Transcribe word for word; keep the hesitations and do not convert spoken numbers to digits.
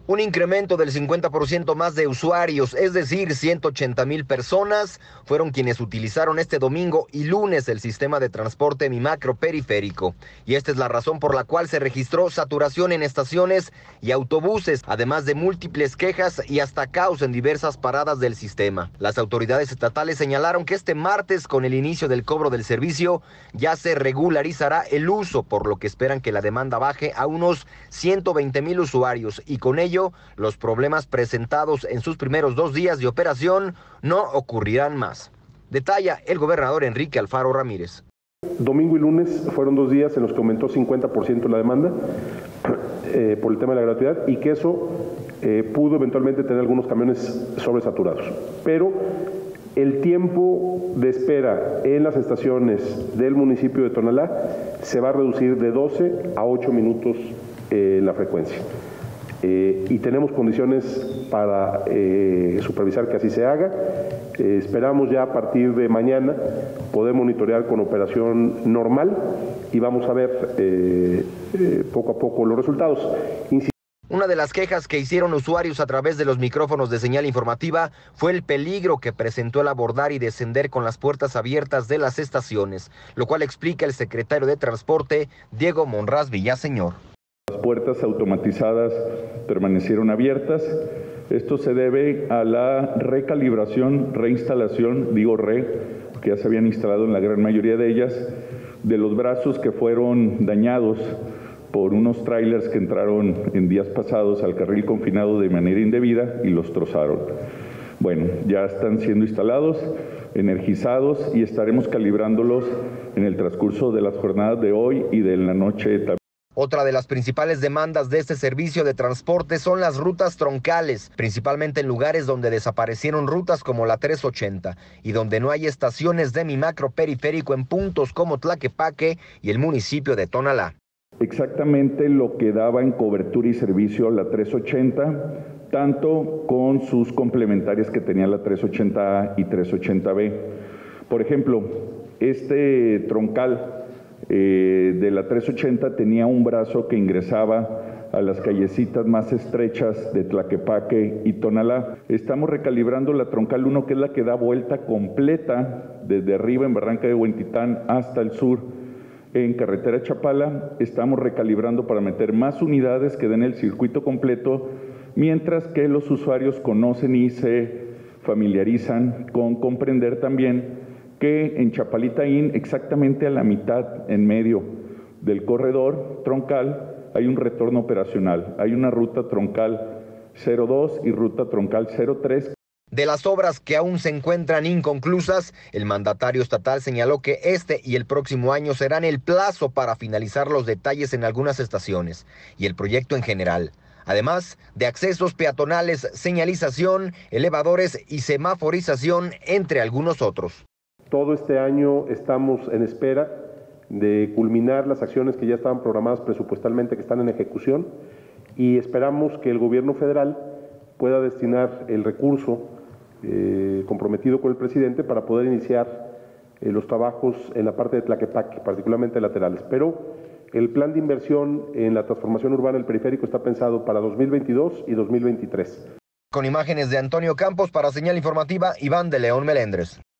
Un incremento del cincuenta por ciento más de usuarios, es decir, ciento ochenta mil personas, fueron quienes utilizaron este domingo y lunes el sistema de transporte Mi Macro Periférico. Y esta es la razón por la cual se registró saturación en estaciones y autobuses, además de múltiples quejas y hasta caos en diversas paradas del sistema. Las autoridades estatales señalaron que este martes, con el inicio del cobro del servicio, ya se regularizará el uso, por lo que esperan que la demanda baje a unos ciento veinte mil usuarios y con ello los problemas presentados en sus primeros dos días de operación no ocurrirán más. Detalla el gobernador Enrique Alfaro Ramírez. Domingo y lunes fueron dos días en los que aumentó cincuenta por ciento la demanda eh, por el tema de la gratuidad y que eso eh, pudo eventualmente tener algunos camiones sobresaturados. Pero el tiempo de espera en las estaciones del municipio de Tonalá se va a reducir de doce a ocho minutos eh, la frecuencia. Eh, y tenemos condiciones para eh, supervisar que así se haga. Eh, esperamos ya a partir de mañana poder monitorear con operación normal y vamos a ver eh, eh, poco a poco los resultados. Insi- Una de las quejas que hicieron usuarios a través de los micrófonos de señal informativa fue el peligro que presentó el abordar y descender con las puertas abiertas de las estaciones, lo cual explica el secretario de Transporte, Diego Monraz Villaseñor. Las puertas automatizadas permanecieron abiertas. Esto se debe a la recalibración, reinstalación, digo re, que ya se habían instalado en la gran mayoría de ellas, de los brazos que fueron dañados por unos trailers que entraron en días pasados al carril confinado de manera indebida y los trozaron. Bueno, ya están siendo instalados, energizados y estaremos calibrándolos en el transcurso de las jornadas de hoy y de la noche también. Otra de las principales demandas de este servicio de transporte son las rutas troncales, principalmente en lugares donde desaparecieron rutas como la trescientos ochenta y donde no hay estaciones de Mi Macro Periférico en puntos como Tlaquepaque y el municipio de Tonalá. Exactamente lo que daba en cobertura y servicio la trescientos ochenta, tanto con sus complementarias que tenía la trescientos ochenta A y trescientos ochenta B. Por ejemplo, este troncal Eh, de la trescientos ochenta tenía un brazo que ingresaba a las callecitas más estrechas de Tlaquepaque y Tonalá. Estamos recalibrando la troncal uno, que es la que da vuelta completa desde arriba en Barranca de Huentitán hasta el sur en carretera Chapala. Estamos recalibrando para meter más unidades que den el circuito completo, mientras que los usuarios conocen y se familiarizan con comprender también que en Chapalitaín, exactamente a la mitad, en medio del corredor troncal, hay un retorno operacional. Hay una ruta troncal cero dos y ruta troncal cero tres. De las obras que aún se encuentran inconclusas, el mandatario estatal señaló que este y el próximo año serán el plazo para finalizar los detalles en algunas estaciones y el proyecto en general. Además de accesos peatonales, señalización, elevadores y semaforización, entre algunos otros. Todo este año estamos en espera de culminar las acciones que ya estaban programadas presupuestalmente, que están en ejecución, y esperamos que el gobierno federal pueda destinar el recurso eh, comprometido con el presidente para poder iniciar eh, los trabajos en la parte de Tlaquepaque, particularmente laterales. Pero el plan de inversión en la transformación urbana del periférico está pensado para dos mil veintidós y dos mil veintitrés. Con imágenes de Antonio Campos para Señal Informativa, Iván de León Melendres.